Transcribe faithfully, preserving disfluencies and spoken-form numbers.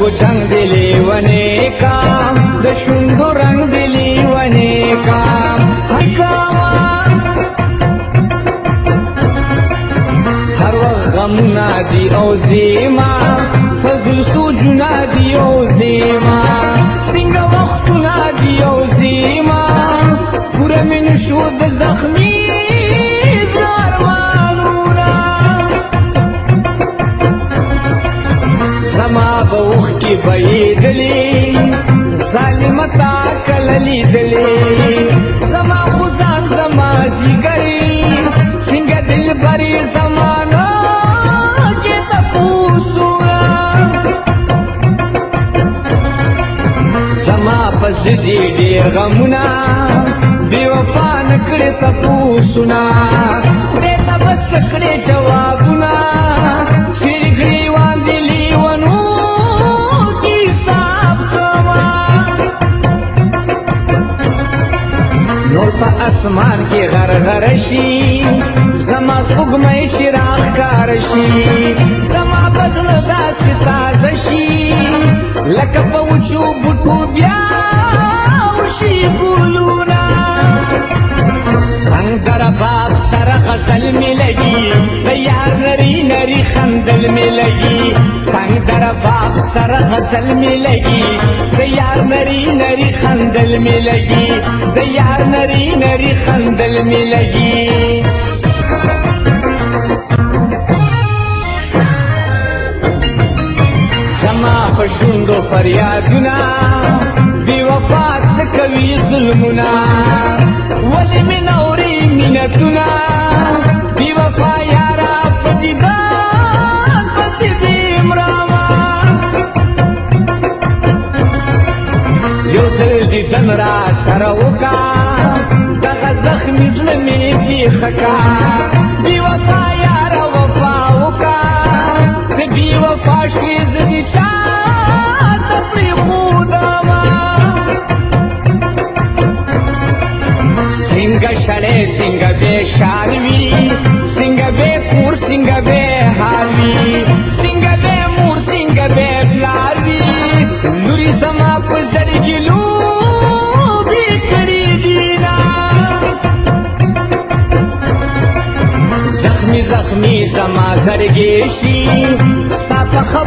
جنگ دلی ونه کا د شوندو رنگ دلی ونه کا حکاما هر وقت غمنا دی او زیما فضل سوجنا دی او زیما څنګه وختنا دی او زیما پوره من شو د زخمی زما بوخ کی بیدلی ظالمتا کللی دلی زما خزان زما جگری سنگ دل بری زمانا کی تپوسونا زما پس دی دیر غمونا بی وفا نکڑی تپوسونا دیتا بس کڑی جوابونا سرگری وان دلی نور پا اسمان کی غر غرشی زما سپوږمۍ چې راښکاره زما بدل داسې تازه شي لکه په وچو بوټو بیا وشي ګلونه څنګ در باغ سره غزل مې لګي د یار نري نري خندل مې لګي څنګ در باغ سره غزل مې لګي د یار نري نري خندل مې لګي د یار نري نري خندل مې لګي زما په شونډو فریادونه بې وفا څه کوي ظلمونه ولې مې نورې مینتونه بې وفا یاره په دیدار پسې دې مرمه یو ځل دیدن را سره وکړه دغه زخمي زړه مې پېښه کړه بې وفا یاره وفا وکړه ته بې وفا شوې زه دې چا ته پرېښودمه څنګه شړې څنګه بې شال وي څنګه بې کور څنګه بې حال وي څنګه بې مور څنګه بې پلار وي لورې زما په زړګي لوبې کړې دي نه زخمي زخمي زما زړګی شي ستا په